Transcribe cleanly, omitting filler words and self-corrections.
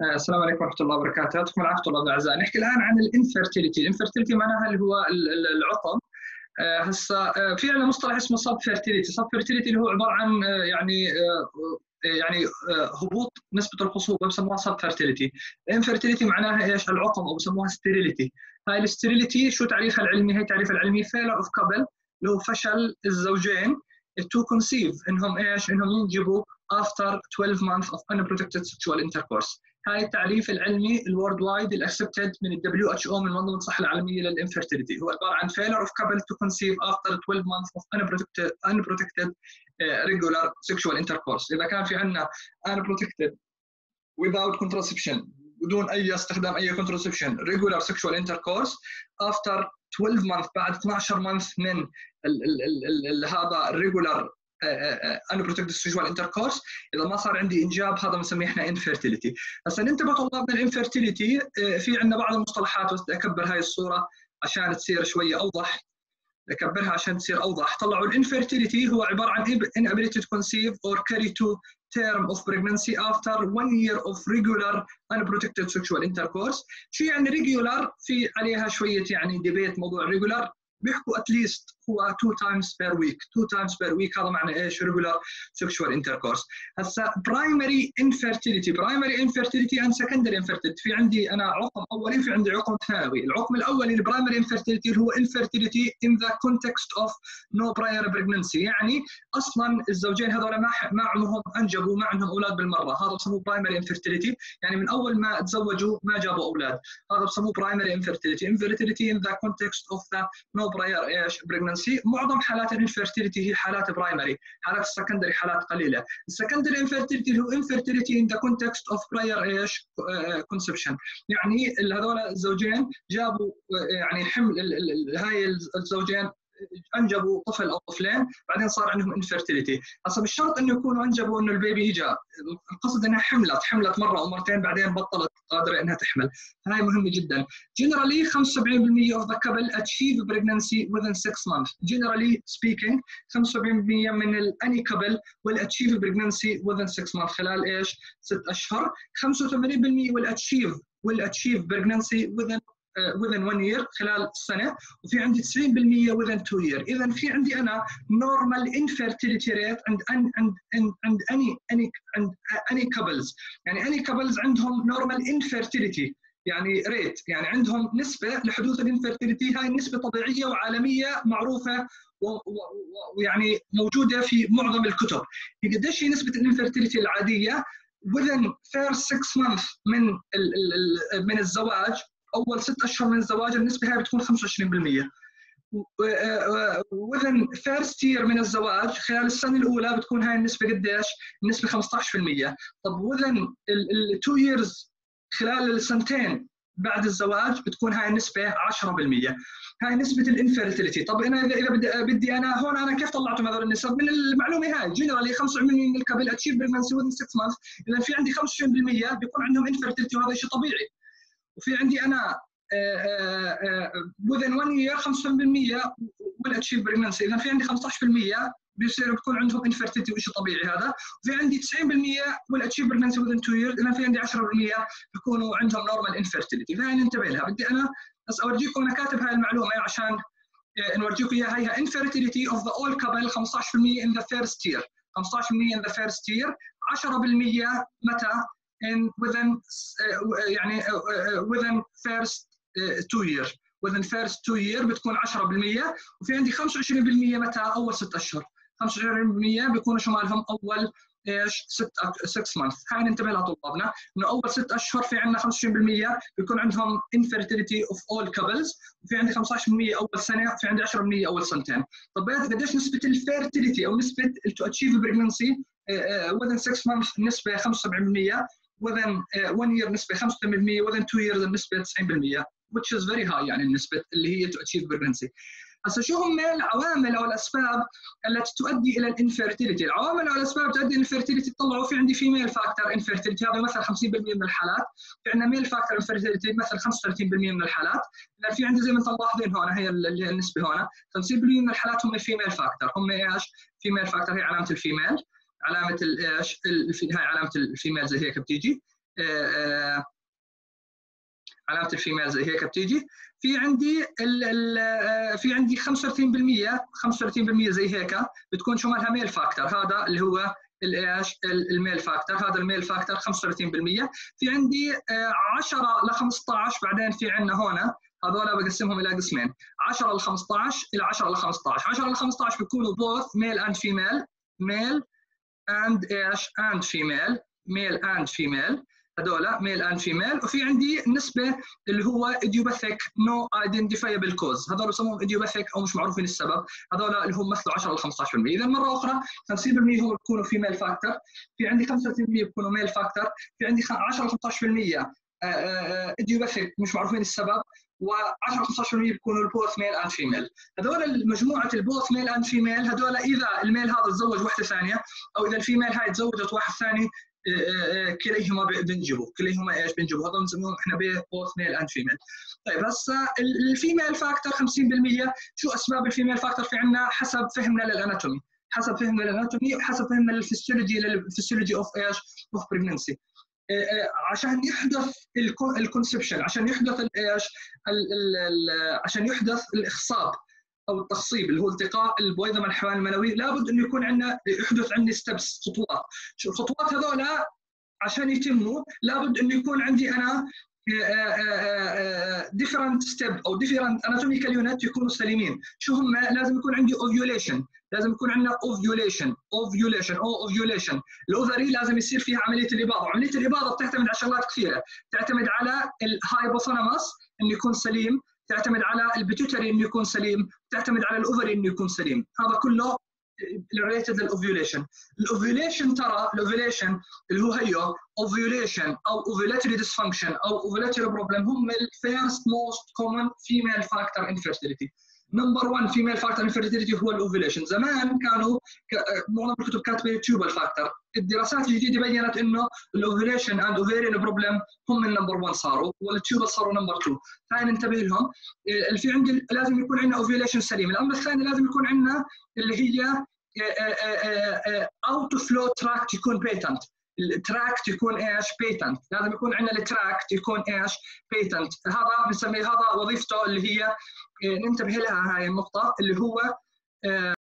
السلام عليكم ورحمة الله وبركاته، يعطيكم العافية طلاب الأعزاء. نحكي الآن عن الانفيرتيليتي. الانفيرتيليتي معناها اللي هو العقم. هسه في عندنا مصطلح اسمه سب فيرتيليتي. سب فيرتيليتي اللي هو عبارة عن هبوط نسبة الخصوبة، بسموها سب فيرتيليتي. الانفيرتيليتي معناها ايش؟ العقم، او بسموها ستيريليتي. هاي الستيريليتي شو تعريفها العلمي؟ هي تعريفها العلمي فيلر اوف كابل، اللي هو فشل الزوجين to conceive انهم ايش؟ انهم ينجبوا after 12 months of unprotected sexual intercourse. هاي التعريف العلمي الورد وايد الاكسبتد من الدبليو اتش او، من منظمه الصحه العالميه للانفيرتيليتي. هو عباره عن failure of couple to conceive after 12 months of unprotected regular sexual intercourse. اذا كان في عندنا unprotected without contraception، بدون اي استخدام اي contraception regular sexual intercourse after 12 months، بعد 12 month من هذا الريجولار unprotected sexual intercourse، اذا ما صار عندي انجاب، هذا بنسميه احنا انفيرتيليتي. هسه ننتبه طلابنا، الانفيرتيليتي في عندنا بعض المصطلحات، بس بدي اكبر هاي الصوره عشان تصير شويه اوضح. اكبرها عشان تصير اوضح. طلعوا الانفيرتيليتي هو عباره عن inability to conceive or carry to term of pregnancy after 1 year of regular unprotected sexual intercourse. شو يعني regular؟ في عليها شويه يعني ديبيت موضوع regular. بيحكوا at least هو 2 times per week. 2 times per week هذا معنى ايش؟ regular sexual intercourse. هسه primary infertility and secondary infertility. في عندي انا عقم اولي وفي عندي عقم ثانوي. العقم الاولي البرايمري infertility اللي هو infertility in the context of no prior pregnancy، يعني اصلا الزوجين هذول ما عمرهم انجبوا، ما عندهم اولاد بالمره، هذا بسموه primary infertility، يعني من اول ما تزوجوا ما جابوا اولاد، هذا بسموه primary infertility in the context of the no prior pregnancy. معظم حالات الانفيرتيليتي هي حالات برايمري، حالات السكندري حالات قليله. السكندري انفيرتيليتي اللي هو انفيرتيليتي ان ذا كونتكست اوف براير كونسبشن، يعني هذول الزوجين جابوا يعني حمل، هاي الزوجين انجبوا طفل او طفلين، بعدين صار عندهم انفيرتيليتي. هسه مش شرط انه يكونوا انجبوا انه البيبي اجى، القصد انها حملت مره او مرتين بعدين بطلت قادره انها تحمل. هاي مهمه جدا. Generally 75% of the couple achieve pregnancy within 6 months. Generally speaking 75% من any couple will achieve pregnancy within 6 months، خلال ايش؟ 6 اشهر. 85% will achieve pregnancy within 1 year، خلال سنه. وفي عندي 90% within 2 years. اذا في عندي انا normal infertility rate عند any couples، يعني any couples عندهم normal infertility يعني ريت، يعني عندهم نسبه لحدوث الانفيرتيليتي. هاي النسبه طبيعيه وعالميه معروفه ويعني موجوده في معظم الكتب. قديش هي نسبه الانفيرتيليتي العاديه؟ within first 6 months من الزواج، اول 6 اشهر من الزواج النسبه هاي بتكون 25%. within first year من الزواج، خلال السنه الاولى بتكون هاي النسبه قديش؟ النسبه 15%. طب within 2 years، خلال السنتين بعد الزواج بتكون هاي النسبه 10%. هاي نسبه الانفيرتيليتي. طب انا اذا بدي انا هون، انا كيف طلعت هذول النسب؟ من المعلومه هاي. جنرالي 25% من الكابل اتشيف بريجنسي within 6 months. اذا في عندي 25% بيكون عندهم انفيرتيليتي، وهذا شيء طبيعي. وفي عندي انا within 1 year 5% will achieve pregnancy. اذا في عندي 15% بيكون عندهم انفيرتيليتي، وشيء طبيعي هذا. وفي عندي 90% will achieve pregnancy within 2 years. اذا في عندي 10% بيكونوا عندهم normal infertility. فهي ننتبه لها. بدي انا بس اورجيكم، انا كاتب هاي المعلومه عشان نورجيكم اياها. هيها infertility of the all couple 15% in the first year. 15% in the first year. 10% متى؟ within يعني within first 2 years. within first 2 years بتكون 10%. وفي عندي 25% متى؟ اول 6 اشهر. 25% بيكونوا شمالهم اول ايش؟ 6 months. هاي ننتبه لها طلابنا، انه اول 6 اشهر في عندنا 25% بيكون عندهم infertility of all couples، وفي عندي 15% اول سنه، وفي عندي 10% اول سنتين. طب قديش نسبه الفيرتيليتي او نسبه to achieve pregnancy within 6 months؟ النسبه 75%. within 1 year نسبة 85%. within 2 years النسبة 90%، which is very high، يعني النسبة اللي هي to achieve pregnancy. هسه شو هم العوامل او الاسباب التي تؤدي الى الانفيرتيليتي؟ العوامل او الاسباب تؤدي الى الانفيرتيليتي، طلعوا في عندي فيميل فاكتور انفيرتيليتي، هذا يمثل 50% من الحالات. في عندنا ميل فاكتور انفيرتيليتي يمثل 35% من الحالات. لان في عندي زي ما انتم ملاحظين هون، هي النسبة هون 50% من الحالات هم فيميل فاكتور. هم ايش؟ فيميل فاكتور هي علامة الفيميل، علامة الايش؟ هاي علامة الفيميل زي هيك بتيجي. علامه الفيميل زي هيك بتيجي. في عندي في عندي 35% زي هيك بتكون شو مالها ميل فاكتور، هذا اللي هو الايش الميل فاكتور، هذا الميل فاكتور 35%. في عندي 10 ل 15 بعدين في عندنا هون هذول بقسمهم الى قسمين 10 ل 15 الى 10 ل 15. 10 ل 15 بيكونوا both male and female، male and ايش and female، male and female، هذول ميل اند فيميل. وفي عندي نسبه اللي هو ايديوباثيك نو ايدنتيفايبل كوز، هذول بسموهم ايديوباثيك او مش معروفين السبب، هذول اللي هم مثلوا 10 ل 15%. اذا مره اخرى 50% هم بيكونوا فيميل فاكتور، في عندي 35% بيكونوا ميل فاكتور، في عندي 10 ل 15% ايديوباثيك مش معروفين السبب، و10 ل 15% بيكونوا البوث ميل اند فيميل. هذول مجموعه البوث ميل اند فيميل هذول اذا الميل هذا تزوج واحده ثانيه او اذا الفيميل هاي تزوجت واحد ثاني كليهما بنجبوا، كليهما ايش بنجبوا، هذول بنسميهم احنا بوث ميل اند فيميل. طيب هسه الفيميل فاكتور 50%، شو اسباب الفيميل فاكتور؟ في عندنا حسب فهمنا للاناتومي، حسب فهمنا للاناتومي وحسب فهمنا للفسيولوجي اوف ايش؟ اوف بريجننسي. عشان يحدث الكونسبشن، عشان يحدث الايش؟ عشان يحدث الاخصاب او التخصيب اللي هو التقاء البويضه مع الحيوان المنوي، لابد انه يكون عندنا يحدث عندي ستبس، خطوات. شو الخطوات هذول عشان يتموا؟ لابد انه يكون عندي انا different step او different anatomical unit يكونوا سليمين. شو هم؟ لازم يكون عندي ovulation، لازم يكون عندنا ovulation او ovulation. الاوفري لازم يصير فيها عمليه الاباضه، وعمليه الاباضه بتعتمد على شغلات كثيره، تعتمد على الهايبوثالاموس انه يكون سليم، تعتمد على البيتوتري انه يكون سليم، تعتمد على الاوفري انه يكون سليم، هذا كله related للاوفيوليشن. الاوفيوليشن ترى الاوفيوليشن اللي هو هيو ovulation او ovulatory dysfunction او ovulatory problem هم الفيرست موست كومن فيميل فاكتور انفيرتيليتي. نمبر 1 فيميل فاكتور انفيرتيليتي هو الاوفيوليشن. زمان كانوا معظم الكتب كاتبه تيوبال فاكتور، الدراسات الجديده بينت انه الاوفيوليشن اند اوفيريان بروبلم هم النمبر 1 صاروا، والتيوبال صاروا نمبر 2. هاي ننتبه لهم. في عندي لازم يكون عندنا اوفيوليشن سليم. الامر الثاني لازم يكون عندنا اللي هي اوت فلو تراكت يكون بيتنت، التراكت يكون ايش؟ بيتنت. لازم يكون عندنا التراكت يكون ايش؟ بيتنت. هذا بنسميه هذا وظيفته اللي هي ننتبه لها هاي النقطه اللي هو